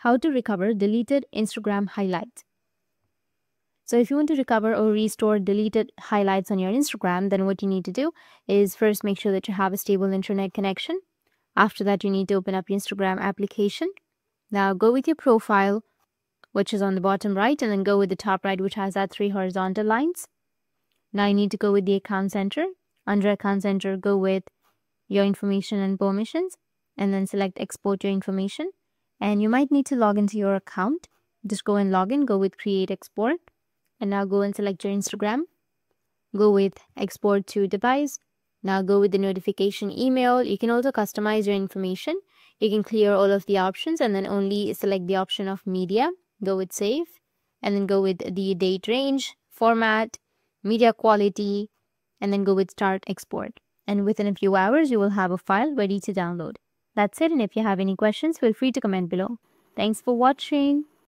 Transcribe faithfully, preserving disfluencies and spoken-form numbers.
how to recover deleted Instagram highlights. So if you want to recover or restore deleted highlights on your Instagram, then what you need to do is first make sure that you have a stable internet connection. After that, you need to open up your Instagram application. Now go with your profile, which is on the bottom right, and then go with the top right, which has that three horizontal lines. Now you need to go with the account center. Under account center, go with your information and permissions, and then select export your information. And you might need to log into your account. Just go and log in, go with create export, and now go and select your Instagram. Go with export to device. Now go with the notification email. You can also customize your information. You can clear all of the options and then only select the option of media. Go with save, and then go with the date range, format, media quality, and then go with start export. And within a few hours, you will have a file ready to download. That's it. And if you have any questions, feel free to comment below. Thanks for watching.